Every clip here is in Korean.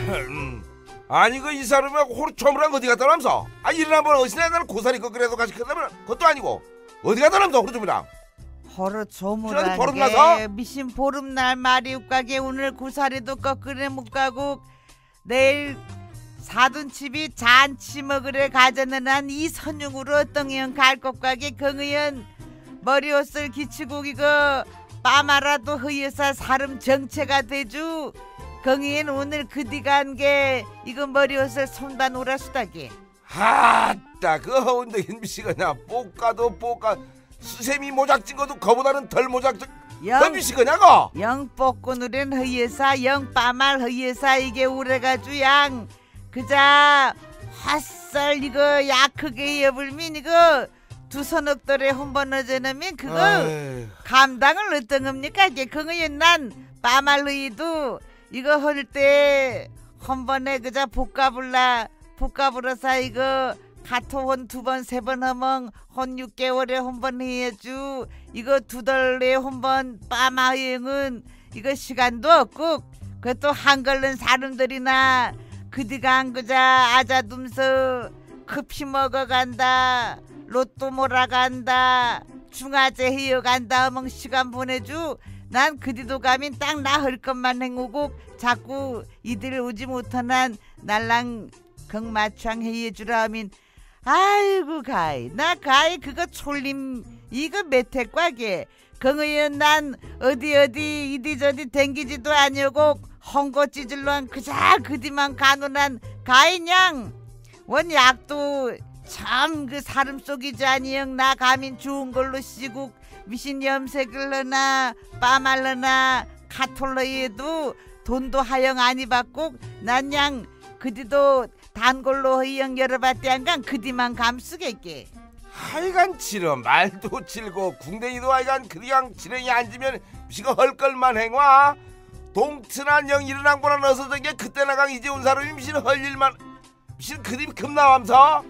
아니 그 이 사람이 호루초물랑 어디 갔다 남서? 아 일어나 뭐 어시나 나는 고사리 꺾으려도 같이 끝나면 그것도 아니고 어디 갔다 남서 호루초물랑? 호루초물한 게 미신 보름날 말이 웃가게 오늘 고사리도 꺾으려 못 가고 내일 사돈집이 잔치 먹으러 가자는 한 이 선육으로 어떤 의원 갈 것 가게 경의원 머리옷을 기치고 이거 빠마라도 허여사 사름 정체가 되주 경의원 오늘 그디가 한 게 이거 머리옷을 손다 놀아수다게 아따 그 허운대긴 미시거냐 볶아도 볶아 수세미 모작진 것도 그보다는 덜 모작진 그 미시거냐고 영 뽑고 누른 허여사 영 빠말 허여사 이게 오래가주 양 그자 헛설 이거 약하게 여불민 이거 두 서넉들에 한번 어제너면 그거 감당을 어떤 겁니까? 이게 그거는 난 빠말로이도 이거 할 때 한 번에 그자 볶아불러서 이거 가토혼 두 번 세 번 하면 한 6개월에 한 번 해야죠. 이거 두 달에 한 번 빠마여행은 이거 시간도 없고 그것도 한걸른 사람들이나 그디가 한 그자 아자둠서 커피 먹어간다 로또 몰아간다 중화제 헤어간다 하면 시간 보내주 난 그디도 가면 딱 나 할 것만 행오고 자꾸 이들 오지 못하난 날랑 경마창 해주라 하면 아이고 가이 나 가이 그거 촐림 이거 메택과게 경의원 난 어디 이디저디 댕기지도 아니고 헝거 찌질러한 그자 그디만 가누난 가이냥 원 약도 참 그 사람 속이지 아니영 나 가면 좋은 걸로 시국 미신 염색을 러나 빠말러나 카톨러에도 돈도 하영 아니 받고 난양 그디도 단골로 허영 열어봤대 안간 그디만 감쓰겠게 하여간 치러 말도 칠고 궁뎅이도 하여간 그냥 지렁이 앉으면 미시가 헐걸만 행와 동트난 영 일어난 거나 넣어서 게 그때 나강 이제 온 사람이 미신 헐일만 미신 그림 급나와면서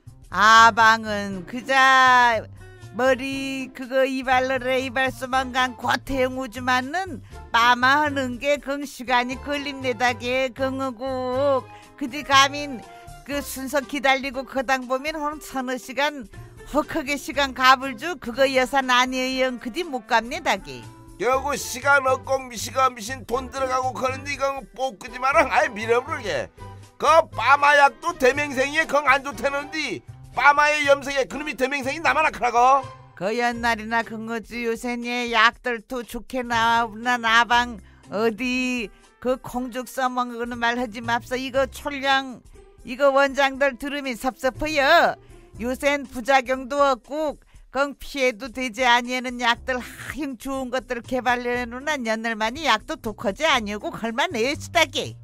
아방은 그자 머리 그거 이발러래 이발소만 간 과태형 오지만은 빠마하는 게 그 시간이 걸립니다게 긍하고 그디 가민 그 순서 기다리고 거당 보면 한 서너 시간 헉하게 시간 가불주 그거 여산 아니에요 그디 못 갑니다게 여고 시간 없고 미시가 미신 돈 들어가고 그런데 이거 뽀끄지 마라 아예 밀어버리게 그 빠마약도 대맹생이에 건 안 좋다는데 빠마의 염색에 그놈이 대맹생이 나만 아크라고 그 옛날이나 그거지 요새니 약들도 좋게 나오나 나방 어디 그 공죽 써먹는 말 하지 맙소 이거 촐량 이거 원장들 들으면 섭섭해요 요샌 부작용도 없고 건 피해도 되지 아니하는 약들 하영 좋은 것들을 개발해놓은 옛날만이 약도 독하지 아니고 걸만 내수다게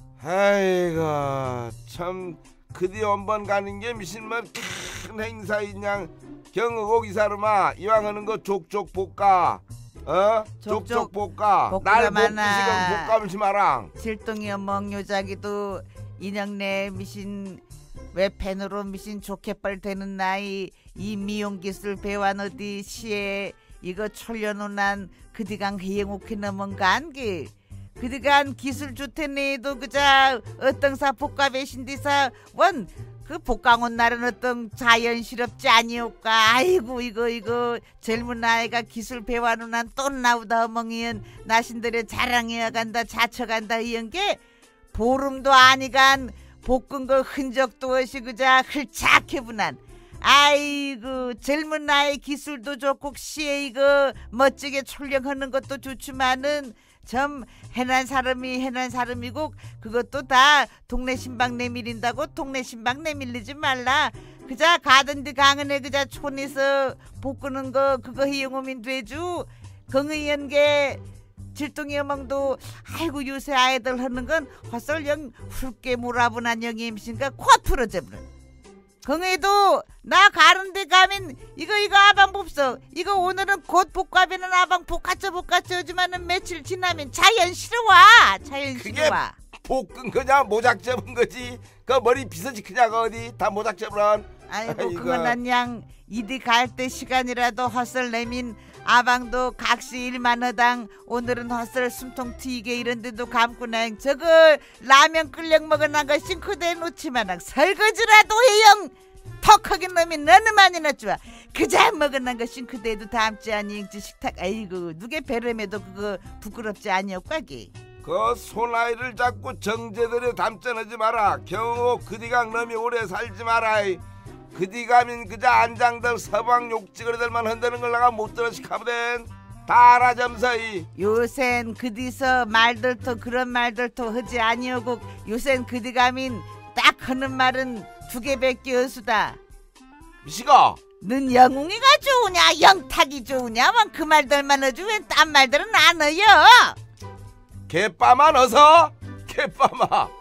아이고 참 그디 원번 가는 게 미신 뭐큰 행사이냐 경의고 이 사람아 이왕 하는 거 족족 볶아 족족 볶아 날 볶기 시간 볶아물지 마랑 질동이 어멍 요자기도 인형내 미신 웹펜으로 미신 좋게빨 되는 나이 이 미용기술 배완 어디 시에 이거 철려놓은 그디강 회행옥히 넘은 간게 그디간 기술 주테네도 그자 어떤사 복가배신디사 원 그 복강온 날은 어떤 자연스럽지 아니올까 아이고 이거 젊은 아이가 기술 배워는 한 또 나오다 어멍이연 나신들의 자랑해야 간다 자처간다 이런 게 보름도 아니간 볶은 거 흔적도 없이 그자 흘착해분한 아이고 젊은 나이 기술도 좋고 시에 이거 멋지게 촬영하는 것도 좋지만은 좀 해난 사람이고 그것도 다 동네 신방 내밀린다고 동네 신방 내밀리지 말라 그자 가든지 강은에 그자 촌에서 볶는 거 그거 이용하면 되죠 경의연 게 질동이 어멍도 아이고 요새 아이들 하는 건 헛설 영 훌게 몰아보난 영이 임신가 코 풀어져버려 경의도 나 가는데 가면 이거 아방 봅소 이거 오늘은 곧 볶아비는 아방 볶았죠 하지만은 며칠 지나면 자연스러워 그게 볶은 거냐 모작 접은 거지 그 머리 빗어지 그냐가 어디 다 모작 접은 아이고 그거는 양 이디 갈 때 시간이라도 헛설 내민 아방도 각시 일만어당 오늘은 헛설 숨통 트이게 이런데도 감구나 저거 라면 끓여 먹어난 거 싱크대에 놓지마나 설거지라도 해영 턱하긴 놈이 너는 많이 넣어줘 그자 먹어난 거 싱크대에도 담지 아니 식탁 아이고 누게 배름에도 그거 부끄럽지 아니었까기 그 소나이를 잡고 정제들에 담전하지 마라. 경호 그디강 놈이 오래 살지 마라. 그디가면 그자 안장들 서방 욕지거리들만 흔드는 걸 내가 못 들어 시카보된 다 알아 점서이. 요샌 그디서 말들도 그런 말들도 하지 아니오고 요샌 그디가면 딱 하는 말은 두 개밖에 없수다. 미시가 넌 영웅이가 좋으냐 영탁이 좋으냐 그 말들만 하지 왜 딴 말들은 안 해요. 개빠만 어서 개빠마